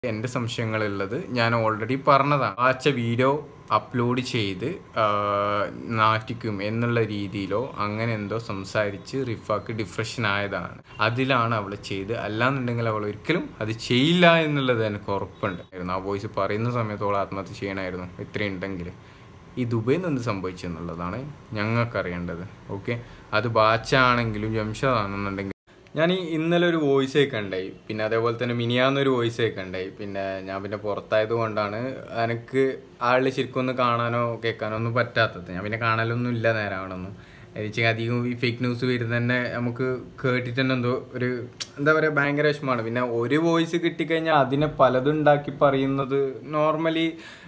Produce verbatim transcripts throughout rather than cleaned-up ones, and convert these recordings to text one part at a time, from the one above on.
എൻ്റെ സംശയങ്ങളുള്ളത് ഞാൻ ഓൾറെഡി പറഞ്ഞതാണ്. ആച്ച വീഡിയോ അപ്ലോഡ് ചെയ്ത് നാറ്റിക്കും എന്നുള്ള രീതിയിലോ അങ്ങനെ എന്തോ സംസാരിച്ച് റിഫാക്ക് ഡിപ്രഷൻ ആയതാണ്. അതിലാണ് അവൾ ചെയ്ത്. അല്ലാന്നുണ്ടെങ്കിൽ അവൾ ഒരിക്കലും അത് ചെയ്യില്ല എന്നുള്ളത് എനിക്ക് ഉറപ്പുണ്ടായിരുന്നു. ആ വോയിസ് പറയുന്ന സമയത്ത് അവൾ ആത്മഹത്യ ചെയ്യണമായിരുന്നു. ഇത്രയും ഉണ്ടെങ്കിൽ ഈ ദുബൈയിൽ നിന്ന് സംഭവിച്ചെന്നുള്ളതാണ് ഞങ്ങൾക്കറിയേണ്ടത്. ഓക്കെ, അത് ബാച്ച ആണെങ്കിലും ജംഷാദാണെന്നുണ്ടെങ്കിൽ ഞാൻ ഈ ഇന്നലെ ഒരു വോയിസ് ഒക്കെ ഉണ്ടായി, പിന്നെ അതേപോലെ തന്നെ മിനിയാന്നൊരു വോയിസ് ഒക്കെ ഉണ്ടായി. പിന്നെ ഞാൻ പിന്നെ പുറത്തായത് കൊണ്ടാണ് എനിക്ക് ആൾ ശരിക്കും ഒന്ന് കാണാനോ കേൾക്കാനോ ഒന്നും പറ്റാത്തത്. ഞാൻ പിന്നെ കാണലൊന്നും ഇല്ല നേരാവണമെന്നും. എനിക്ക് അധികം ഈ ഫേക്ക് ന്യൂസ് വരുന്ന തന്നെ നമുക്ക് കേട്ടിട്ട് തന്നെ എന്തോ ഒരു എന്താ പറയുക ഭയങ്കര വിഷമമാണ്. പിന്നെ ഒരു വോയിസ് കിട്ടിക്കഴിഞ്ഞാൽ അതിനെ പലതും ഉണ്ടാക്കി പറയുന്നത് നോർമലി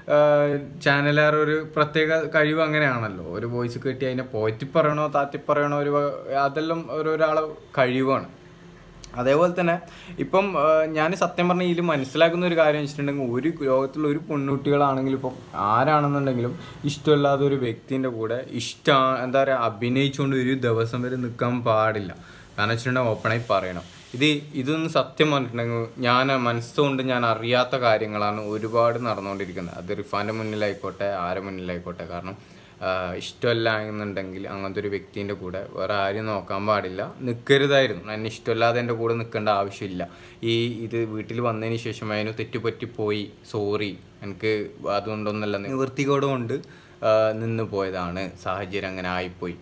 ചാനലുകാർ ഒരു പ്രത്യേക കഴിവ് അങ്ങനെയാണല്ലോ. ഒരു വോയിസ് കിട്ടി അതിനെ പോറ്റി പറയണോ താത്തി പറയണോ ഒരു അതെല്ലാം ഓരോരാളെ കഴിവാണ്. അതേപോലെ തന്നെ ഇപ്പം ഞാൻ സത്യം പറഞ്ഞാൽ ഇതിൽ മനസ്സിലാക്കുന്ന ഒരു കാര്യം വെച്ചിട്ടുണ്ടെങ്കിൽ ഒരു ലോകത്തുള്ള ഒരു പെൺകുട്ടികളാണെങ്കിലും ഇപ്പം ആരാണെന്നുണ്ടെങ്കിലും ഇഷ്ടമല്ലാത്ത ഒരു വ്യക്തിൻ്റെ കൂടെ ഇഷ്ടം എന്താ പറയുക അഭിനയിച്ചുകൊണ്ട് ഒരു ദിവസം വരെ നിൽക്കാൻ പാടില്ല. കാരണം വെച്ചിട്ടുണ്ടെങ്കിൽ ഓപ്പണായി പറയണം. ഇത് ഇതൊന്നും സത്യം പറഞ്ഞിട്ടുണ്ടെങ്കിൽ ഞാൻ മനസ്സുകൊണ്ട് ഞാൻ അറിയാത്ത കാര്യങ്ങളാണ് ഒരുപാട് നടന്നുകൊണ്ടിരിക്കുന്നത്. അത് റിഫാൻ്റെ മുന്നിലായിക്കോട്ടെ ആരെ മുന്നിലായിക്കോട്ടെ. കാരണം ഇഷ്ടമല്ല എന്നുണ്ടെങ്കിൽ അങ്ങനത്തെ ഒരു വ്യക്തിൻ്റെ കൂടെ വേറെ ആരും നോക്കാൻ പാടില്ല, നിൽക്കരുതായിരുന്നു. എന്നെ ഇഷ്ടമല്ലാതെ എൻ്റെ കൂടെ നിൽക്കേണ്ട ആവശ്യമില്ല. ഈ ഇത് വീട്ടിൽ വന്നതിന് ശേഷം അതിന് തെറ്റുപറ്റിപ്പോയി, സോറി, എനിക്ക് അതുകൊണ്ടൊന്നല്ല നിവൃത്തികോട് കൊണ്ട് നിന്ന് പോയതാണ്, സാഹചര്യം അങ്ങനെ ആയിപ്പോയി,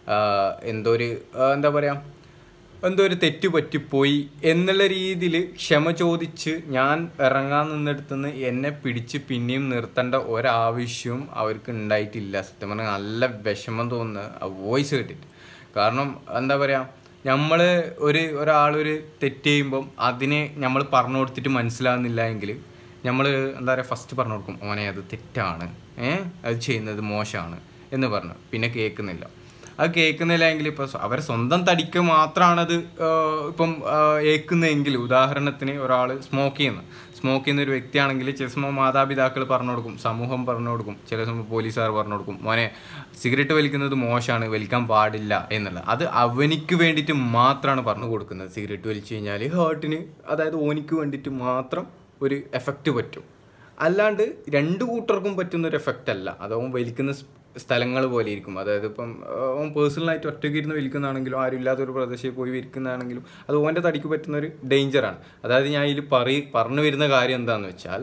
എന്തോ ഒരു എന്താ പറയുക എന്തോ ഒരു തെറ്റ് പറ്റിപ്പോയി എന്നുള്ള രീതിയിൽ ക്ഷമ ചോദിച്ച് ഞാൻ ഇറങ്ങാൻ നിന്നെടുത്തുനിന്ന് എന്നെ പിടിച്ച് പിന്നെയും നിർത്തേണ്ട ഒരാവശ്യവും അവർക്ക് ഉണ്ടായിട്ടില്ല. സത്യം പറഞ്ഞാൽ നല്ല വിഷമം തോന്നുന്നു ആ വോയിസ് കേട്ടിട്ട്. കാരണം എന്താ പറയുക, നമ്മൾ ഒരു ഒരാളൊരു തെറ്റ് ചെയ്യുമ്പം അതിനെ നമ്മൾ പറഞ്ഞു കൊടുത്തിട്ട് മനസ്സിലാകുന്നില്ല എങ്കിൽ നമ്മൾ എന്താ പറയുക ഫസ്റ്റ് പറഞ്ഞു കൊടുക്കും, ഓനെ അത് തെറ്റാണ്, ഏഹ് അത് ചെയ്യുന്നത് മോശമാണ് എന്ന് പറഞ്ഞു. പിന്നെ കേൾക്കുന്നില്ല. അത് കേൾക്കുന്നില്ല എങ്കിൽ ഇപ്പോൾ അവരെ സ്വന്തം തടിക്ക് മാത്രമാണത് ഇപ്പം ഏൽക്കുന്നതെങ്കിൽ, ഉദാഹരണത്തിന് ഒരാൾ സ്മോക്ക് ചെയ്യുന്ന സ്മോക്ക് ചെയ്യുന്ന ഒരു വ്യക്തിയാണെങ്കിൽ ചില സമയം മാതാപിതാക്കൾ പറഞ്ഞു കൊടുക്കും, സമൂഹം പറഞ്ഞു കൊടുക്കും, ചില സമയം പോലീസുകാർ പറഞ്ഞു കൊടുക്കും, മോനെ സിഗരറ്റ് വലിക്കുന്നത് മോശമാണ്, വലിക്കാൻ പാടില്ല എന്നുള്ളത്. അത് അവനിക്ക് വേണ്ടിയിട്ട് മാത്രമാണ് പറഞ്ഞു കൊടുക്കുന്നത്. സിഗരറ്റ് വലിച്ചു കഴിഞ്ഞാൽ ഹാർട്ടിന്, അതായത് ഓനിക്ക് വേണ്ടിയിട്ട് മാത്രം ഒരു എഫക്റ്റ് പറ്റും. അല്ലാണ്ട് രണ്ടു കൂട്ടർക്കും പറ്റുന്നൊരു എഫക്റ്റ് അല്ല. അത് അവൻ വലിക്കുന്ന സ്ഥലങ്ങൾ പോലെ ഇരിക്കും. അതായത് ഇപ്പം അവൻ പേഴ്സണലായിട്ട് ഒറ്റയ്ക്ക് ഇരുന്ന് വലിക്കുന്നതാണെങ്കിലും ആരും ഇല്ലാത്തൊരു പ്രദേശത്ത് പോയി വിൽക്കുന്നതാണെങ്കിലും അത് ഓൻ്റെ തടിക്ക് പറ്റുന്നൊരു ഡേഞ്ചറാണ്. അതായത് ഞാൻ ഇതിൽ പറ പറഞ്ഞു വരുന്ന കാര്യം എന്താണെന്ന് വെച്ചാൽ,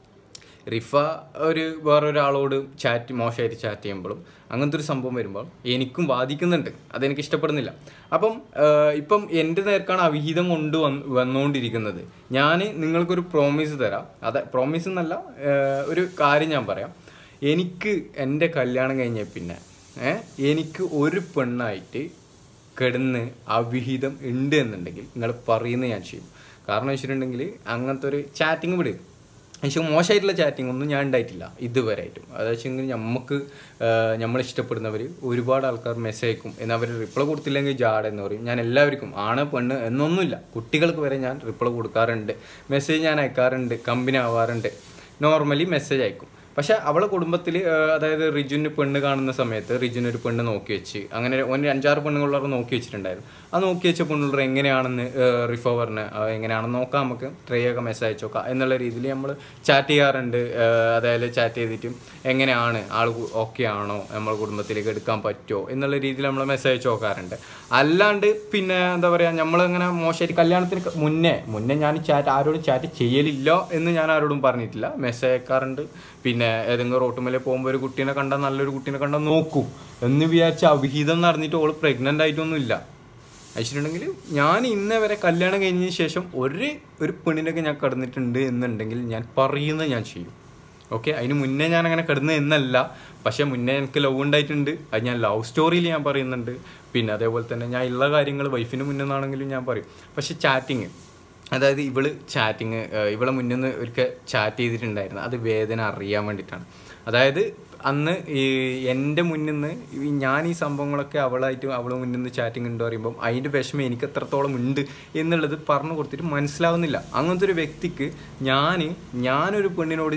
റിഫ ഒരു വേറൊരാളോട് ചാറ്റ് മോശമായിട്ട് ചാറ്റ് ചെയ്യുമ്പോഴും അങ്ങനത്തെ ഒരു സംഭവം വരുമ്പോൾ എനിക്കും ബാധിക്കുന്നുണ്ട്, അതെനിക്ക് ഇഷ്ടപ്പെടുന്നില്ല. അപ്പം ഇപ്പം എൻ്റെ നേർക്കാണ് അവിഹിതം കൊണ്ട് വന്ന് വന്നുകൊണ്ടിരിക്കുന്നത്. ഞാൻ നിങ്ങൾക്കൊരു പ്രോമിസ് തരാം. അത് പ്രോമിസ് എന്നല്ല, ഒരു കാര്യം ഞാൻ പറയാം. എനിക്ക് എൻ്റെ കല്യാണം കഴിഞ്ഞ പിന്നെ ഏഹ് എനിക്ക് ഒരു പെണ്ണായിട്ട് കിടന്ന് അവിഹിതം ഉണ്ട് എന്നുണ്ടെങ്കിൽ നിങ്ങൾ പറയുന്നത് ഞാൻ ചെയ്യും. കാരണം വെച്ചിട്ടുണ്ടെങ്കിൽ അങ്ങനത്തെ ഒരു ചാറ്റിങ് വിട്. പക്ഷേ മോശമായിട്ടുള്ള ചാറ്റിംഗ് ഒന്നും ഞാൻ ഉണ്ടായിട്ടില്ല ഇതുവരെ ആയിട്ടും. അത് വെച്ചെങ്കിൽ നമുക്ക് നമ്മളിഷ്ടപ്പെടുന്നവർ ഒരുപാട് ആൾക്കാർ മെസ്സേജ് അയക്കും, എന്നാൽ അവർ റിപ്ലൈ കൊടുത്തില്ലെങ്കിൽ ജാട എന്ന് പറയും. ഞാൻ എല്ലാവർക്കും ആണ് പെണ്ണ് എന്നൊന്നുമില്ല, കുട്ടികൾക്ക് വരെ ഞാൻ റിപ്ലൈ കൊടുക്കാറുണ്ട്, മെസ്സേജ് ഞാൻ അയക്കാറുണ്ട്, കമ്പനി ആവാറുണ്ട്, നോർമലി മെസ്സേജ് അയക്കും. പക്ഷെ അവളെ കുടുംബത്തിൽ അതായത് റിജുവിന് പെണ്ണ് കാണുന്ന സമയത്ത് റിജുവിന് ഒരു പെണ്ണ് നോക്കി വെച്ച്, അങ്ങനെ ഒരു അഞ്ചാറ് പെണ്ണുള്ളവർ നോക്കി വെച്ചിട്ടുണ്ടായിരുന്നു. ആ നോക്കി വെച്ച പെണ്ണുള്ളവർ എങ്ങനെയാണെന്ന് റിഫ പറഞ്ഞ് എങ്ങനെയാണെന്ന് നോക്കാം, നമുക്ക് ട്രൈ ഒക്കെ മെസ്സേജ് അയച്ചു നോക്കാം എന്നുള്ള രീതിയിൽ നമ്മൾ ചാറ്റ് ചെയ്യാറുണ്ട്. അതായത് ചാറ്റ് ചെയ്തിട്ട് എങ്ങനെയാണ് ആൾ ഓക്കെ ആണോ, നമ്മളെ കുടുംബത്തിലേക്ക് എടുക്കാൻ പറ്റുമോ എന്നുള്ള രീതിയിൽ നമ്മൾ മെസ്സേജ് അയച്ചു നോക്കാറുണ്ട്. അല്ലാണ്ട് പിന്നെ എന്താ പറയുക, നമ്മളങ്ങനെ മോശമായിട്ട് കല്യാണത്തിന് മുന്നേ മുന്നേ ഞാൻ ചാറ്റ് ആരോടും ചാറ്റ് ചെയ്യലില്ല എന്ന് ഞാൻ ആരോടും പറഞ്ഞിട്ടില്ല. മെസ്സേജ് അയക്കാറുണ്ട്. പിന്നെ ഏതെങ്കിലും റോട്ടുമേലെ പോകുമ്പോൾ ഒരു കുട്ടീനെ കണ്ടാൽ നല്ലൊരു കുട്ടീനെ കണ്ടാൽ നോക്കൂ എന്ന് വിചാരിച്ച അവിഹിതം നടന്നിട്ട് ഓൾ പ്രഗ്നൻ്റ് ആയിട്ടൊന്നും ഇല്ല. അയച്ചിട്ടുണ്ടെങ്കിൽ ഞാൻ ഇന്നേ വരെ കല്യാണം കഴിഞ്ഞതിന് ശേഷം ഒരു ഒരു പെണ്ണിനൊക്കെ ഞാൻ കിടന്നിട്ടുണ്ട് എന്നുണ്ടെങ്കിൽ ഞാൻ പറയുന്നത് ഞാൻ ചെയ്യും. ഓക്കെ, അതിന് മുന്നേ ഞാൻ അങ്ങനെ കിടന്നത് എന്നല്ല, പക്ഷേ മുന്നേ എനിക്ക് ലവ് ഉണ്ടായിട്ടുണ്ട്. അത് ഞാൻ ലവ് സ്റ്റോറിയിൽ ഞാൻ പറയുന്നുണ്ട്. പിന്നെ അതേപോലെ തന്നെ ഞാൻ ഉള്ള കാര്യങ്ങൾ വൈഫിന് മുന്നെന്നാണെങ്കിലും ഞാൻ പറയും. പക്ഷേ ചാറ്റിങ്, അതായത് ഇവള് ചാറ്റിങ് ഇവളെ മുന്നിൽ നിന്ന് ഒരിക്കൽ ചാറ്റ് ചെയ്തിട്ടുണ്ടായിരുന്നു. അത് വേദന അറിയാൻ വേണ്ടിയിട്ടാണ്. അതായത് അന്ന് ഈ എൻ്റെ മുന്നിൽ നിന്ന് ഞാൻ ഈ സംഭവങ്ങളൊക്കെ അവളായിട്ട് അവളെ മുന്നിൽ നിന്ന് ചാറ്റിങ് ഉണ്ട് പറയുമ്പം അതിൻ്റെ വിഷമം എനിക്ക് എത്രത്തോളം ഉണ്ട് എന്നുള്ളത് പറഞ്ഞു കൊടുത്തിട്ട് മനസ്സിലാവുന്നില്ല. അങ്ങനത്തെ ഒരു വ്യക്തിക്ക് ഞാൻ ഞാനൊരു പെണ്ണിനോട്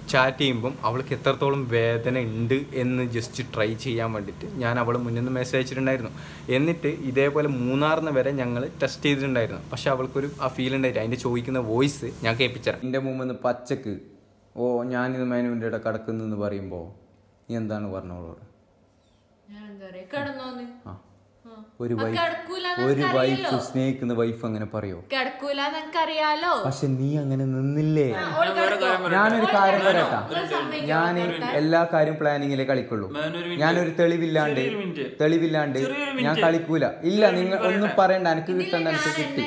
ചാറ്റ് ചെയ്യുമ്പം അവൾക്ക് എത്രത്തോളം വേദന ഉണ്ട് എന്ന് ജസ്റ്റ് ട്രൈ ചെയ്യാൻ വേണ്ടിയിട്ട് ഞാൻ അവൾ മുന്നിൽ നിന്ന് മെസ്സേജ് അയച്ചിട്ടുണ്ടായിരുന്നു. എന്നിട്ട് ഇതേപോലെ മൂന്നാറിന് വരെ ഞങ്ങൾ ടെസ്റ്റ് ചെയ്തിട്ടുണ്ടായിരുന്നു. പക്ഷെ അവൾക്കൊരു ആ ഫീൽ ഉണ്ടായിട്ട് അതിൻ്റെ ചോദിക്കുന്ന വോയിസ് ഞാൻ കേൾപ്പിച്ചത്. എൻ്റെ മുമ്പിൽ നിന്ന് പച്ചക്ക് ഓ ഞാനിത് മേനുവിൻ്റെ ഇട കിടക്കുന്നെന്ന് പറയുമ്പോൾ നീ എന്താണ് പറഞ്ഞോളോട്? ആ ഒരു വൈഫ് ഒരു വൈഫ് സ്നേഹിക്കുന്ന വൈഫ് അങ്ങനെ പറയോ? പക്ഷെ നീ അങ്ങനെ നിന്നില്ലേ? ഞാനൊരു കാര്യം പറയട്ടാ, ഞാൻ എല്ലാ കാര്യം പ്ലാനിങ്ങിലേ കളിക്കുള്ളൂ. ഞാനൊരു തെളിവില്ലാണ്ട് തെളിവില്ലാണ്ട് ഞാൻ കളിക്കൂല. ഇല്ല, നിങ്ങൾ ഒന്നും പറയണ്ട, എനിക്ക് കിട്ടണ്ട, എനിക്ക് കിട്ടി.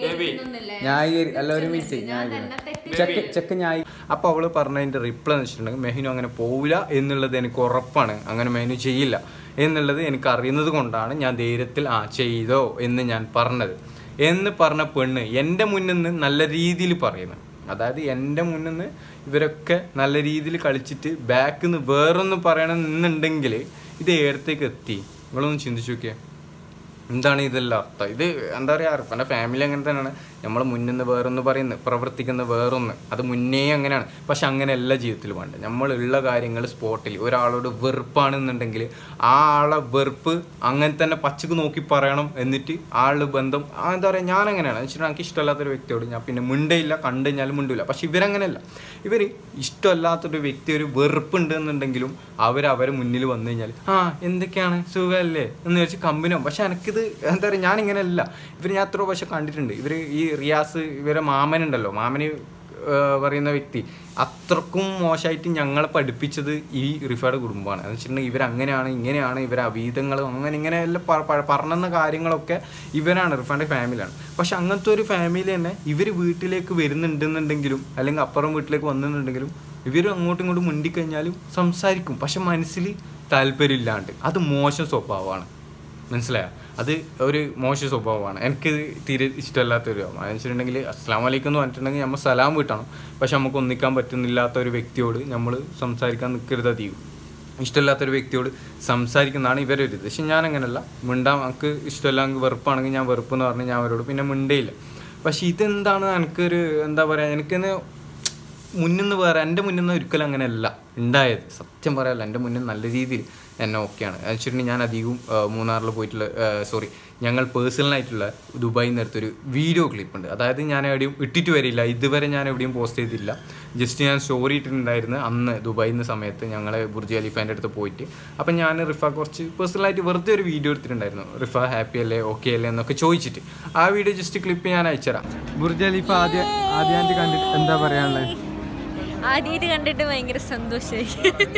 ന്യായീകരി അല്ല ഒരു മിനിറ്റ് ന്യായീകരി ചെക്ക് ചെക്ക് ന്യായി. അപ്പോൾ അവള് പറഞ്ഞതിന്റെ റിപ്ലൈ എന്ന് വെച്ചിട്ടുണ്ടെങ്കിൽ മെഹ്നു അങ്ങനെ പോവില്ല എന്നുള്ളത് എനിക്ക് ഉറപ്പാണ്, അങ്ങനെ മെഹ്നു ചെയ്യില്ല എന്നുള്ളത് എനിക്ക് അറിയുന്നത് കൊണ്ടാണ് ഞാൻ ധൈര്യത്തിൽ ആ ചെയ്തോ എന്ന് ഞാൻ പറഞ്ഞത്. എന്ന് പറഞ്ഞ പെണ്ണ് എൻ്റെ മുന്നിൽ നിന്ന് നല്ല രീതിയിൽ പറയുന്നത്, അതായത് എൻ്റെ മുന്നിൽ നിന്ന് ഇവരൊക്കെ നല്ല രീതിയിൽ കളിച്ചിട്ട് ബാക്കിൽ നിന്ന് വേറൊന്ന് പറയണമെന്നുണ്ടെങ്കിൽ ഇത് ഏടത്തേക്ക് എത്തി? നിങ്ങളൊന്ന് ചിന്തിച്ചു നോക്കിയേ, എന്താണ് ഇതെല്ലാം അർത്ഥം? ഇത് എന്താ പറയുക, അർഫൻ്റെ ഫാമിലി അങ്ങനെ തന്നെയാണ്. നമ്മൾ മുന്നിൽ നിന്ന് വേറൊന്ന് പറയുന്നത്, പ്രവർത്തിക്കുന്ന വേറൊന്ന്, അത് മുന്നേ അങ്ങനെയാണ്. പക്ഷെ അങ്ങനെയല്ല ജീവിതത്തിൽ വേണ്ടത്. നമ്മളുള്ള കാര്യങ്ങൾ സ്പോട്ടിൽ ഒരാളോട് വെറുപ്പാണെന്നുണ്ടെങ്കിൽ ആ ആളെ വെറുപ്പ് അങ്ങനെ തന്നെ പച്ചക്ക് നോക്കി പറയണം. എന്നിട്ട് ആളുടെ ബന്ധം എന്താ പറയുക, ഞാൻ അങ്ങനെയാണ് വെച്ചിട്ട് എനിക്ക് ഇഷ്ടമല്ലാത്തൊരു വ്യക്തിയോട് ഞാൻ പിന്നെ മിണ്ടയില്ല, കണ്ടു കഴിഞ്ഞാലും മിണ്ടില്ല. പക്ഷെ ഇവരങ്ങനെയല്ല. ഇവർ ഇഷ്ടമല്ലാത്തൊരു വ്യക്തി ഒരു വെറുപ്പുണ്ട് എന്നുണ്ടെങ്കിലും അവരവരെ മുന്നിൽ വന്നു കഴിഞ്ഞാൽ ആ എന്തൊക്കെയാണ് സുഖമല്ലേ എന്ന് വെച്ച് കമ്പനിയാവും. പക്ഷെ എനിക്കിത് എന്താ പറയുക, ഞാനിങ്ങനെയല്ല. ഇവർ ഞാൻ എത്ര പക്ഷെ കണ്ടിട്ടുണ്ട്. ഇവർ ഈ റിയാസ് ഇവരെ മാമനുണ്ടല്ലോ, മാമന് പറയുന്ന വ്യക്തി അത്രക്കും മോശമായിട്ട് ഞങ്ങളെ പഠിപ്പിച്ചത് ഈ റിഫയുടെ കുടുംബമാണ്. എന്ന് വെച്ചിട്ടുണ്ടെങ്കിൽ ഇവരങ്ങനെയാണ് ഇങ്ങനെയാണ്, ഇവരെ അവീതങ്ങളും അങ്ങനെ ഇങ്ങനെ എല്ലാം പറഞ്ഞെന്ന കാര്യങ്ങളൊക്കെ ഇവരാണ്, റിഫയുടെ ഫാമിലിയാണ്. പക്ഷെ അങ്ങനത്തെ ഒരു ഫാമിലി തന്നെ ഇവർ വീട്ടിലേക്ക് വരുന്നുണ്ടെന്നുണ്ടെങ്കിലും അല്ലെങ്കിൽ അപ്പുറം വീട്ടിലേക്ക് വന്നിട്ടുണ്ടെങ്കിലും ഇവർ അങ്ങോട്ടും ഇങ്ങോട്ടും മുണ്ടിക്കഴിഞ്ഞാലും സംസാരിക്കും. പക്ഷെ മനസ്സിൽ താല്പര്യമില്ലാണ്ട്, അത് മോശം സ്വഭാവമാണ്. മനസ്സിലായോ? അത് ഒരു മോശം സ്വഭാവമാണ്. എനിക്ക് തീരെ ഇഷ്ടമല്ലാത്തൊരു എന്ന് വെച്ചിട്ടുണ്ടെങ്കിൽ അസ്സലാമു അലൈക്കും എന്ന് പറഞ്ഞിട്ടുണ്ടെങ്കിൽ നമ്മൾ സലാം വീട്ടണം. പക്ഷെ നമുക്ക് ഒന്നിക്കാൻ പറ്റുന്നില്ലാത്ത ഒരു വ്യക്തിയോട് നമ്മൾ സംസാരിക്കാൻ നിൽക്കരുത്. അധികം ഇഷ്ടമില്ലാത്തൊരു വ്യക്തിയോട് സംസാരിക്കുന്നതാണ് ഇവരൊരിത്. പക്ഷെ ഞാൻ അങ്ങനെയല്ല, മിണ്ടാൻ എനിക്ക് ഇഷ്ടമില്ലെങ്കിൽ വെറുപ്പാണെങ്കിൽ ഞാൻ വെറുപ്പെന്ന് പറഞ്ഞ് ഞാൻ അവരോട് പിന്നെ മിണ്ടയില്ല. പക്ഷെ ഇതെന്താണ് എനിക്കൊരു എന്താ പറയുക, എനിക്കെന്ന് മുന്നിൽ നിന്ന് വേറെ എൻ്റെ മുന്നിൽ നിന്ന് ഒരിക്കലും അങ്ങനെയല്ല ഉണ്ടായത്. സത്യം പറയാമല്ല, എൻ്റെ മുന്നിൽ നല്ല രീതിയിൽ എന്നെ ഓക്കെയാണ്. എന്ന് വെച്ചിട്ടുണ്ടെങ്കിൽ ഞാൻ അധികവും മൂന്നാറിൽ പോയിട്ടുള്ള സോറി ഞങ്ങൾ പേഴ്സണലായിട്ടുള്ള ദുബായിൽ നിന്ന് എടുത്തൊരു വീഡിയോ ക്ലിപ്പുണ്ട്. അതായത് ഞാൻ എവിടെയും ഇട്ടിട്ട് വരില്ല, ഇതുവരെ ഞാൻ എവിടെയും പോസ്റ്റ് ചെയ്തില്ല. ജസ്റ്റ് ഞാൻ സ്റ്റോറി ഇട്ടിട്ടുണ്ടായിരുന്നു അന്ന് ദുബായിൽ നിന്ന് സമയത്ത് ഞങ്ങൾ ബുർജ് ഖലീഫേൻ്റെ അടുത്ത് പോയിട്ട്. അപ്പം ഞാൻ റിഫ കുറച്ച് പേഴ്സണലായിട്ട് വെറുതെ ഒരു വീഡിയോ എടുത്തിട്ടുണ്ടായിരുന്നു, റിഫ ഹാപ്പി അല്ലേ ഓക്കെ അല്ലേ എന്നൊക്കെ ചോദിച്ചിട്ട്. ആ വീഡിയോ ജസ്റ്റ് ക്ലിപ്പ് ഞാൻ അയച്ചുതരാം. ബുർജ് ഖലീഫ ആദ്യം ആദ്യമായിട്ട് കണ്ടിട്ട് എന്താ പറയാനുള്ളത്? ആദ്യമായിട്ട് കണ്ടിട്ട് ഭയങ്കര സന്തോഷമായി.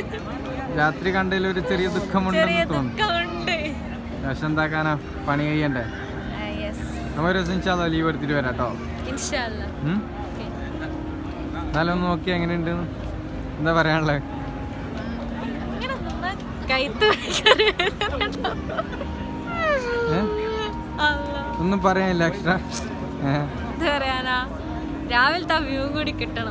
രാത്രി കണ്ടതിൽ ഒരു ചെറിയ ദുഃഖമുണ്ടെന്ന് തോന്നുന്നു. പക്ഷെ എന്താക്കാനാ, പണി കഴിയണ്ടേ. നമ്മൾ ഒരു ദിവസം ലീവ് എടുത്തിട്ട് വരാം കേട്ടോ. എന്നാലും ഒന്ന് നോക്കി എങ്ങനെയുണ്ട്, എന്താ പറയാനുള്ളത്? ഒന്നും പറയാനില്ല എക്സ്ട്രാ. പറയാനാ, രാവിലത്തെ വ്യൂ കൂടി കിട്ടണം.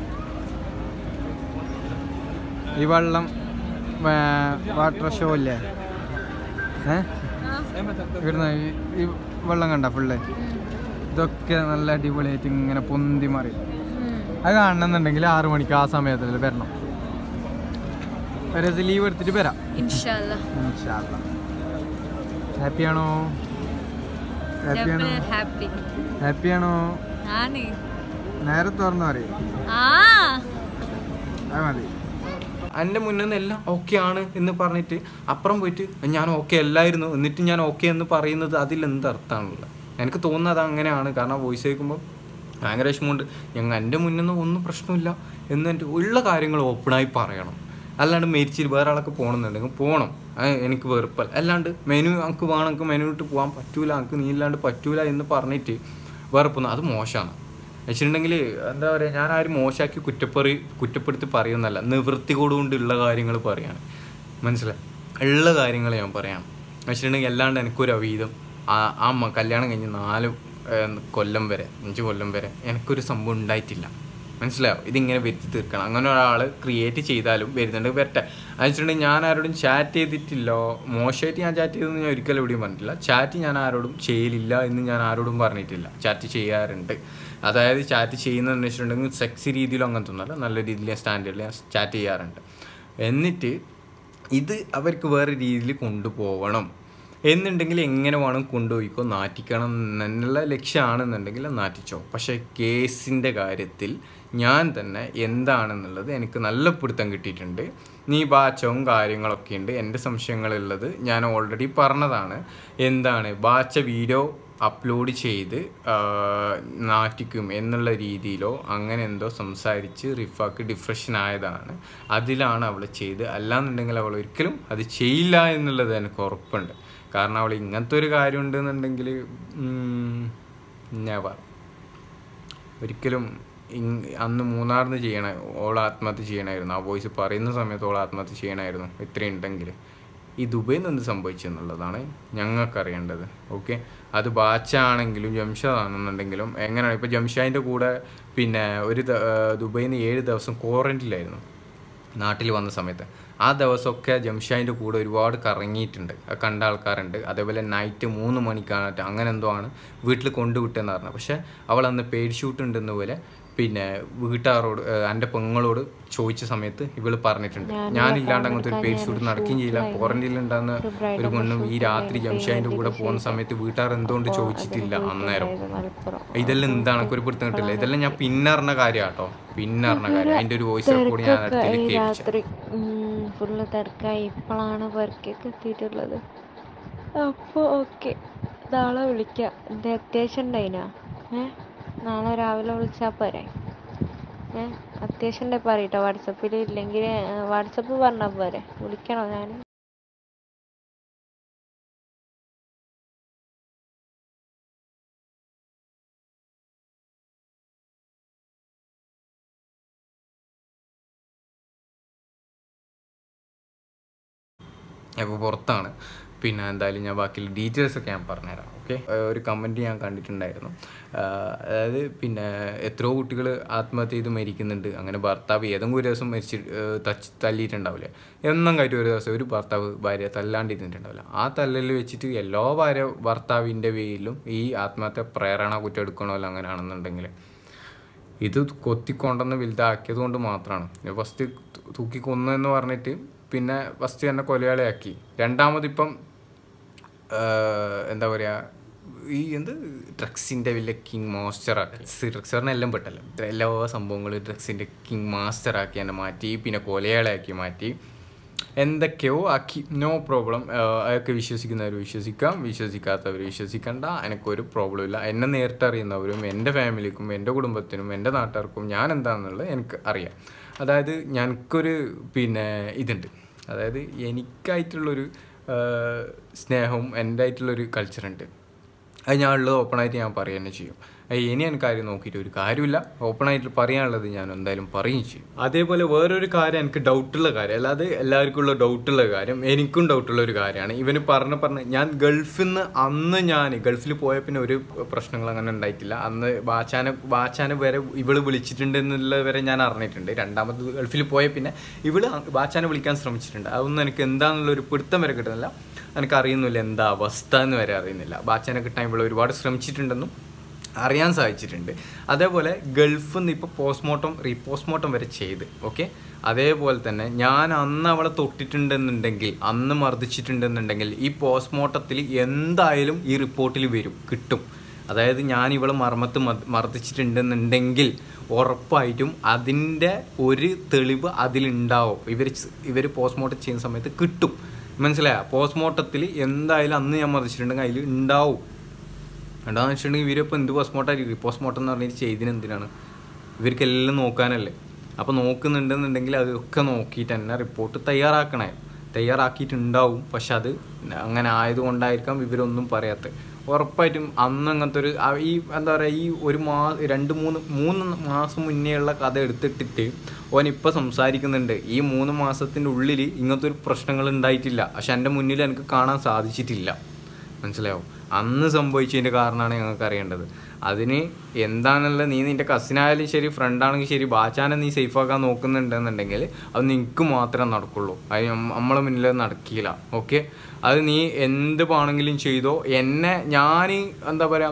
ഈ വെള്ളം വാട്ടർ ഷോ ഇല്ലേ, ഏഹ് ഇവിടുന്ന് ഈ വെള്ളം കണ്ട ഫുള്ള് ഇതൊക്കെ നല്ല അടിപൊളിയായിട്ട് ഇങ്ങനെ പൊന്തി മാറി. അത് കാണണമെന്നുണ്ടെങ്കിൽ ആറു മണിക്ക് ആ സമയത്തിൽ വരണം. ഒരു ദിവസം ലീവ് എടുത്തിട്ട് വരാം. ഹാപ്പിയാണോ? ഹാപ്പിയാണോ? ഹാപ്പിയാണോ? നേരെ തുറന്നു പറയും. അത് മതി. എൻ്റെ മുന്നിൽ നിന്ന് എല്ലാം ഓക്കെ ആണ് എന്ന് പറഞ്ഞിട്ട് അപ്പുറം പോയിട്ട് ഞാൻ ഓക്കെ അല്ലായിരുന്നു എന്നിട്ട് ഞാൻ ഓക്കെ എന്ന് പറയുന്നത് അതിലെന്ത് അർത്ഥമാണുള്ളത്? എനിക്ക് തോന്നുന്നത് അങ്ങനെയാണ്. കാരണം വോയിസ് കേൾക്കുമ്പോൾ ഭയങ്കര വിഷമമുണ്ട്. ഞങ്ങൾ എൻ്റെ മുന്നിൽ നിന്ന് ഒന്നും പ്രശ്നമില്ല എന്ന് എൻ്റെ ഉള്ള കാര്യങ്ങൾ ഓപ്പണായി പറയണം. അല്ലാണ്ട് മേടിച്ചിട്ട് വേറെ ആളൊക്കെ പോകണമെന്നുണ്ടെങ്കിൽ പോകണം, എനിക്ക് വെറുപ്പല്ല. അല്ലാണ്ട് മെനു എനിക്ക് വേണം, എനിക്ക് മെനു ഇട്ട് പോകാൻ പറ്റൂല, എനിക്ക് നീ ഇല്ലാണ്ട് പറ്റൂല എന്ന് പറഞ്ഞിട്ട് വെറുപ്പൊന്നും അത് മോശമാണ്. വെച്ചിട്ടുണ്ടെങ്കിൽ എന്താ പറയുക, ഞാൻ ആരും മോശമാക്കി കുറ്റപ്പറി കുറ്റപ്പെടുത്തി പറയുന്നല്ല, നിവൃത്തിയോടുകൊണ്ടുള്ള കാര്യങ്ങൾ പറയാണ്. മനസ്സിലായി? ഉള്ള കാര്യങ്ങൾ ഞാൻ പറയാം. വെച്ചിട്ടുണ്ടെങ്കിൽ അല്ലാണ്ട് എനിക്കൊരു അവീതം ആ ആ കല്യാണം കഴിഞ്ഞ് നാല് കൊല്ലം വരെ അഞ്ച് കൊല്ലം വരെ എനിക്കൊരു സംഭവം ഉണ്ടായിട്ടില്ല. മനസ്സിലായോ? ഇതിങ്ങനെ വരുത്തി തീർക്കണം. അങ്ങനെ ഒരാൾ ക്രിയേറ്റ് ചെയ്താലും വരുന്നുണ്ട് വരട്ടെ. അത് വെച്ചിട്ടുണ്ടെങ്കിൽ ഞാൻ ആരോടും ചാറ്റ് ചെയ്തിട്ടില്ലോ, മോശമായിട്ട് ഞാൻ ചാറ്റ് ചെയ്തെന്ന് ഞാൻ ഒരിക്കലും എവിടെയും പറഞ്ഞിട്ടില്ല. ചാറ്റ് ഞാൻ ആരോടും ചെയ്യലില്ല എന്ന് ഞാൻ ആരോടും പറഞ്ഞിട്ടില്ല. ചാറ്റ് ചെയ്യാറുണ്ട്. അതായത് ചാറ്റ് ചെയ്യുന്നതെന്ന് വെച്ചിട്ടുണ്ടെങ്കിൽ സെക്സി രീതിയിലും അങ്ങനത്തെ ഒന്നുമല്ല, നല്ല രീതിയിൽ ഞാൻ സ്റ്റാൻഡേർഡിൽ ഞാൻ ചാറ്റ് ചെയ്യാറുണ്ട്. എന്നിട്ട് ഇത് അവർക്ക് വേറെ രീതിയിൽ കൊണ്ടുപോകണം എന്നുണ്ടെങ്കിൽ എങ്ങനെ വേണം കൊണ്ടുപോയിക്കോ, നാറ്റിക്കണം എന്നുള്ള ലക്ഷ്യമാണെന്നുണ്ടെങ്കിൽ നാറ്റിച്ചോ. പക്ഷേ കേസിൻ്റെ കാര്യത്തിൽ ഞാൻ തന്നെ എന്താണെന്നുള്ളത് എനിക്ക് നല്ല പിടുത്തം കിട്ടിയിട്ടുണ്ട്. നീ ബാച്ചവും കാര്യങ്ങളൊക്കെ ഉണ്ട്. എൻ്റെ സംശയങ്ങളുള്ളത് ഞാൻ ഓൾറെഡി പറഞ്ഞതാണ്. എന്താണ് ബാച്ച വീഡിയോ അപ്ലോഡ് ചെയ്ത് നാറ്റിക്കും എന്നുള്ള രീതിയിലോ അങ്ങനെ എന്തോ സംസാരിച്ച് റിഫാക്ക് ഡിപ്രഷൻ ആയതാണ്. അതിലാണ് അവൾ ചെയ്ത്. അല്ലാന്നുണ്ടെങ്കിൽ അവൾ ഒരിക്കലും അത് ചെയ്യില്ല എന്നുള്ളത് എനിക്ക് ഉറപ്പുണ്ട്. കാരണം അവൾ ഇങ്ങനത്തെ ഒരു കാര്യം ഉണ്ടെന്നുണ്ടെങ്കിൽ നെവർ ഒരിക്കലും അന്ന് മൂന്നാറിന് ചെയ്യണ ഓൾ ആത്മഹത്യ ചെയ്യണമായിരുന്നു. ആ വോയിസ് പറയുന്ന സമയത്ത് ഓൾ ആത്മഹത്യ ചെയ്യണമായിരുന്നു. ഇത്രയും ഉണ്ടെങ്കിൽ ഈ ദുബൈയിൽ നിന്ന് സംഭവിച്ചെന്നുള്ളതാണ് ഞങ്ങൾക്കറിയേണ്ടത്. ഓക്കെ, അത് ബാച്ചാണെങ്കിലും ജംഷാദാണെന്നുണ്ടെങ്കിലും എങ്ങനെയാണ്. ഇപ്പോൾ ജംഷാദിൻ്റെ കൂടെ പിന്നെ ഒരു ദുബൈയിൽ നിന്ന് ഏഴ് ദിവസം ക്വാറൻറ്റീനിലായിരുന്നു നാട്ടിൽ വന്ന സമയത്ത്. ആ ദിവസമൊക്കെ ജംഷാദിൻ്റെ കൂടെ ഒരുപാട് കറങ്ങിയിട്ടുണ്ട്, കണ്ട ആൾക്കാരുണ്ട്. അതേപോലെ നൈറ്റ് മൂന്ന് മണിക്കാണ് അങ്ങനെ എന്തോ ആണ് വീട്ടിൽ കൊണ്ടുവിട്ടെന്ന് പറഞ്ഞത്. പക്ഷേ അവൾ അന്ന് പേഡ് ഷൂട്ട് ഉണ്ടെന്ന പോലെ പിന്നെ വീട്ടുകാരോട് എൻ്റെ പെങ്ങളോട് ചോദിച്ച സമയത്ത് ഇവള് പറഞ്ഞിട്ടുണ്ട്, ഞാനില്ലാണ്ട് അങ്ങനത്തെ ഒരു പേഡ് ഷൂട്ട് നടക്കുകയും ചെയ്യില്ല. ക്വാറന്റൈനിൽ ഉണ്ടാകുന്ന ഒരു പെണ്ണും ഈ രാത്രി ജംഷാദിൻ്റെ കൂടെ പോകുന്ന സമയത്ത് വീട്ടുകാർ എന്തുകൊണ്ട് ചോദിച്ചിട്ടില്ല അന്നേരം. ഇതെല്ലാം എന്താണ് ഒരു പിടുത്തം കിട്ടില്ല. ഇതെല്ലാം ഞാൻ പിന്നറിഞ്ഞ കാര്യം കേട്ടോ, പിന്നറിഞ്ഞ കാര്യം. അതിൻ്റെ ഒരു വോയിസ് റെക്കോർഡ് ഞാൻ അടുത്തേക്ക് കേൾപ്പിച്ചു. ഫുള്ള് തിരക്കായി. ഇപ്പോഴാണ് വർക്കൊക്കെ എത്തിയിട്ടുള്ളത്. അപ്പോൾ ഓക്കെ, നാളെ വിളിക്കാം. എൻ്റെ അത്യാവശ്യം ഉണ്ടായിനാ. ഏ നാളെ രാവിലെ വിളിച്ചാൽ പോരെ? ഏ അത്യാവശ്യം ഉണ്ടെങ്കിൽ പറയട്ടോ. വാട്സപ്പിൽ ഇല്ലെങ്കിൽ വാട്സപ്പ് പറഞ്ഞാൽ പോരെ? വിളിക്കണോ ഞാൻ? അപ്പോൾ പുറത്താണ്. പിന്നെ എന്തായാലും ഞാൻ ബാക്കിയുള്ള ഡീറ്റെയിൽസൊക്കെ ഞാൻ പറഞ്ഞുതരാം. ഓക്കെ, ഒരു കമൻറ്റ് ഞാൻ കണ്ടിട്ടുണ്ടായിരുന്നു. അതായത് പിന്നെ എത്രയോ കുട്ടികൾ ആത്മഹത്യ ചെയ്ത് മരിക്കുന്നുണ്ട്. അങ്ങനെ ഭർത്താവ് ഏതെങ്കിലും ഒരു ദിവസം മരിച്ച് തച്ച് തല്ലിയിട്ടുണ്ടാവില്ലേ, എന്നും കാര്യം ഒരു ദിവസം ഒരു ഭർത്താവ് ഭാര്യ തല്ലാണ്ടിരുന്നിട്ടുണ്ടാവില്ല. ആ തല്ലൽ വെച്ചിട്ട് എല്ലാ ഭാര്യ ഭർത്താവിൻ്റെ പേരിലും ഈ ആത്മഹത്യ പ്രേരണ കുറ്റം എടുക്കണമല്ലോ. അങ്ങനെയാണെന്നുണ്ടെങ്കിൽ ഇത് കൊത്തിക്കൊണ്ടെന്ന് വലുതാക്കിയത് കൊണ്ട് മാത്രമാണ്. ഫസ്റ്റ് തൂക്കി കൊന്നെന്ന് പറഞ്ഞിട്ട് പിന്നെ ഫസ്റ്റ് തന്നെ കൊലയാളിയാക്കി. രണ്ടാമതിപ്പം എന്താ പറയുക, ഈ എന്ത് ഡ്രഗ്സിൻ്റെ വലിയ കിങ് മാസ്റ്ററാക്കി. ഡ്രഗ്സറിനെല്ലാം പെട്ടല്ലോ, എല്ലാ സംഭവങ്ങൾ ഡ്രഗ്സിൻ്റെ കിങ് മാസ്റ്ററാക്കി എന്നെ മാറ്റി. പിന്നെ കൊലയാളിയാക്കി മാറ്റി, എന്തൊക്കെയോ ആക്കി. No problem. അതൊക്കെ വിശ്വസിക്കുന്നവർ വിശ്വസിക്കാം, വിശ്വസിക്കാത്തവർ വിശ്വസിക്കണ്ട. എനിക്കൊരു പ്രോബ്ലം ഇല്ല. എന്നെ നേരിട്ട് അറിയുന്നവരും എൻ്റെ ഫാമിലിക്കും എൻ്റെ കുടുംബത്തിനും എൻ്റെ നാട്ടുകാർക്കും ഞാൻ എന്താണെന്നുള്ളത് എനിക്ക് അറിയാം. അതായത് ഞങ്ങൾക്കൊരു പിന്നെ ഇതുണ്ട്, അതായത് എനിക്കായിട്ടുള്ളൊരു സ്നേഹവും എൻ്റെ ആയിട്ടുള്ളൊരു കൾച്ചറുണ്ട്. അത് ഞാൻ ഉള്ളത് ഓപ്പണായിട്ട് ഞാൻ പറയുക തന്നെ ചെയ്യും. ഇനി എനിക്ക് കാര്യം നോക്കിയിട്ട് ഒരു കാര്യമില്ല. ഓപ്പണായിട്ട് പറയാനുള്ളത് ഞാൻ എന്തായാലും പറയുകയും ചെയ്യും. അതേപോലെ വേറൊരു കാര്യം, എനിക്ക് ഡൗട്ടുള്ള കാര്യം, അല്ലാതെ എല്ലാവർക്കും ഉള്ള ഡൗട്ടുള്ള കാര്യം, എനിക്കും ഡൗട്ടുള്ള ഒരു കാര്യമാണ്. ഇവന് പറഞ്ഞ് പറഞ്ഞ് ഞാൻ ഗൾഫിൽ നിന്ന് അന്ന് ഞാൻ ഗൾഫിൽ പോയ പിന്നെ ഒരു പ്രശ്നങ്ങൾ അങ്ങനെ ഉണ്ടായിട്ടില്ല. അന്ന് ബാച്ചാനെ ബാച്ചാനെ വരെ ഇവള് വിളിച്ചിട്ടുണ്ട് എന്നുള്ളത് വരെ ഞാൻ അറിഞ്ഞിട്ടുണ്ട്. രണ്ടാമത് ഗൾഫിൽ പോയ പിന്നെ ഇവള് ബാച്ചാനെ വിളിക്കാൻ ശ്രമിച്ചിട്ടുണ്ട്. അതൊന്നും എനിക്ക് എന്താണെന്നുള്ളൊരു പിടുത്തം വരെ കിട്ടുന്നില്ല. എനിക്ക് അറിയുന്നില്ല എന്താ അവസ്ഥ എന്ന് വരെ അറിയുന്നില്ല. ബാച്ചാനെ കിട്ടാൻ ഇവള് ഒരുപാട് ശ്രമിച്ചിട്ടുണ്ടെന്നും അറിയാൻ സാധിച്ചിട്ടുണ്ട്. അതേപോലെ ഗൾഫിൽ നിന്ന് ഇപ്പോൾ പോസ്റ്റ്മോർട്ടം റീപോസ്റ്റ്മോർട്ടം വരെ ചെയ്ത്. ഓക്കെ, അതേപോലെ തന്നെ ഞാൻ അന്ന് അവളെ തൊട്ടിട്ടുണ്ടെന്നുണ്ടെങ്കിൽ, അന്ന് മർദ്ദിച്ചിട്ടുണ്ടെന്നുണ്ടെങ്കിൽ ഈ പോസ്റ്റ്മോർട്ടത്തിൽ എന്തായാലും ഈ റിപ്പോർട്ടിൽ വരും, കിട്ടും. അതായത് ഞാൻ ഇവളെ മർമ്മത്ത് മർദ്ദിച്ചിട്ടുണ്ടെന്നുണ്ടെങ്കിൽ ഉറപ്പായിട്ടും അതിൻ്റെ ഒരു തെളിവ് അതിലുണ്ടാവും. ഇവർ ഇവർ പോസ്റ്റ്മോർട്ടം ചെയ്യുന്ന സമയത്ത് കിട്ടും. മനസ്സിലായ? പോസ്റ്റ്മോർട്ടത്തിൽ എന്തായാലും അന്ന് ഞാൻ മർദ്ദിച്ചിട്ടുണ്ടെങ്കിൽ അതിൽ ഉണ്ടാവും. എന്താണെന്ന് വെച്ചിട്ടുണ്ടെങ്കിൽ ഇവരിപ്പോൾ എന്ത് പോസ്റ്റ്മോർട്ടം പോസ്റ്റ്മോർട്ടം എന്ന് പറഞ്ഞിട്ട് ചെയ്തതിന് എന്തിനാണ്? ഇവർക്കെല്ലാം നോക്കാനല്ലേ. അപ്പോൾ നോക്കുന്നുണ്ടെന്നുണ്ടെങ്കിൽ അതൊക്കെ നോക്കിയിട്ട് തന്നെ റിപ്പോർട്ട് തയ്യാറാക്കണേ. തയ്യാറാക്കിയിട്ടുണ്ടാവും. പക്ഷെ അത് അങ്ങനെ ആയതുകൊണ്ടായിരിക്കാം ഇവരൊന്നും പറയാത്തത്. ഉറപ്പായിട്ടും അന്ന് അങ്ങനത്തെ ഒരു ഈ എന്താ പറയുക, ഈ ഒരു മാ രണ്ട് മൂന്ന് മൂന്ന് മാസം മുന്നേ ഉള്ള കഥ എടുത്തിട്ടിട്ട് ഓനിപ്പോൾ സംസാരിക്കുന്നുണ്ട്. ഈ മൂന്ന് മാസത്തിൻ്റെ ഉള്ളിൽ ഇങ്ങനത്തെ ഒരു പ്രശ്നങ്ങൾ ഉണ്ടായിട്ടില്ല. പക്ഷെ എൻ്റെ മുന്നിൽ എനിക്ക് കാണാൻ സാധിച്ചിട്ടില്ല. മനസ്സിലാവും? അന്ന് സംഭവിച്ചതിൻ്റെ കാരണമാണ് ഞങ്ങൾക്ക് അറിയേണ്ടത്. അതിന് എന്താണെന്നുള്ളത് നീ നിൻ്റെ കസിനായാലും ശരി, ഫ്രണ്ടാണെങ്കിൽ ശരി, ബാച്ചാനെ നീ സേഫാക്കാൻ നോക്കുന്നുണ്ടെന്നുണ്ടെങ്കിൽ അത് നിനക്ക് മാത്രമേ നടക്കുള്ളൂ. അത് നമ്മളെ മുന്നിൽ നടക്കില്ല. ഓക്കെ, അത് നീ എന്ത് വേണമെങ്കിലും ചെയ്തോ. എന്നെ ഞാൻ എന്താ പറയുക,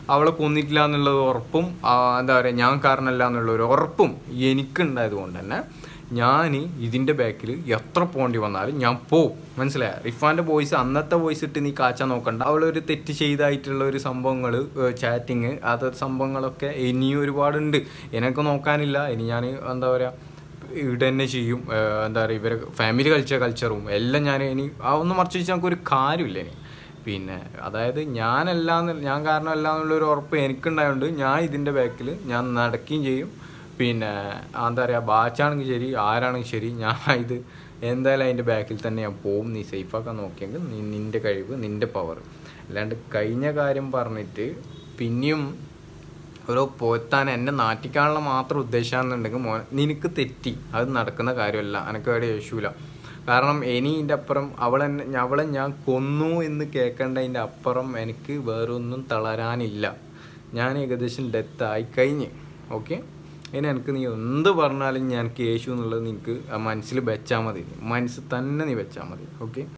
അവളെ കൊന്നിട്ടില്ല എന്നുള്ളത് ഉറപ്പും എന്താ പറയുക ഞാൻ കാരണമല്ല എന്നുള്ളൊരു ഉറപ്പും എനിക്കുണ്ടായത് കൊണ്ട് തന്നെ ഞാൻ ഇതിൻ്റെ ബാക്കിൽ എത്ര പോണ്ടി വന്നാലും ഞാൻ പോവും. മനസ്സിലായ? റിഫാൻ്റെ വോയിസ് അന്നത്തെ വോയിസ് ഇട്ട് നീ കാച്ചാൻ നോക്കണ്ട. അവളൊരു തെറ്റ് ചെയ്തായിട്ടുള്ള ഒരു സംഭവങ്ങൾ ചാറ്റിങ് അത് സംഭവങ്ങളൊക്കെ ഇനിയും ഒരുപാടുണ്ട്. എനിക്ക് നോക്കാനില്ല. ഇനി ഞാൻ എന്താ പറയുക ഇവിടെ തന്നെ ചെയ്യും. എന്താ പറയുക ഇവരെ ഫാമിലി കൾച്ചർ കൾച്ചറും എല്ലാം ഞാൻ ഇനി അതൊന്നും മറച്ചു വെച്ചാൽ നമുക്കൊരു കാര്യമില്ല ഇനി. പിന്നെ അതായത് ഞാനല്ലാന്ന് ഞാൻ കാരണമല്ല എന്നുള്ളൊരു ഉറപ്പ് എനിക്കുണ്ടായതുകൊണ്ട് ഞാൻ ഇതിൻ്റെ ബാക്കിൽ ഞാൻ നടക്കുകയും ചെയ്യും. പിന്നെ എന്താ പറയുക ബാച്ചാണെങ്കിൽ ശരി ആരാണെങ്കിൽ ശരി ഞാൻ ഇത് എന്തായാലും അതിൻ്റെ ബാക്കിൽ തന്നെ ഞാൻ പോവും. നീ സേഫാക്കാൻ നോക്കിയെങ്കിൽ നീ നിൻ്റെ കഴിവ് നിൻ്റെ പവർ. അല്ലാണ്ട് കഴിഞ്ഞ കാര്യം പറഞ്ഞിട്ട് പിന്നെയും ഓരോ പോത്താൻ എന്നെ നാട്ടിക്കാനുള്ള മാത്രം ഉദ്ദേശമാണെന്നുണ്ടെങ്കിൽ മോ നിനക്ക് തെറ്റി. അത് നടക്കുന്ന കാര്യമല്ല. എനിക്ക് അവിടെ യേശൂല. കാരണം ഇനി ഇതിൻ്റെ അപ്പുറം അവളെന്നെ അവളെ ഞാൻ കൊന്നു എന്ന് കേൾക്കേണ്ടതിൻ്റെ അപ്പുറം എനിക്ക് വേറൊന്നും തളരാനില്ല. ഞാൻ ഏകദേശം ഡെത്ത് ആയി കഴിഞ്ഞ്. ഓക്കെ, ഇനി എനിക്ക് നീ എന്ത് പറഞ്ഞാലും ഞാൻ യേശു എന്നുള്ളത് നിനക്ക് മനസ്സിൽ വെച്ചാൽ മതി. മനസ്സിൽ തന്നെ നീ വെച്ചാൽ മതി. ഓക്കെ.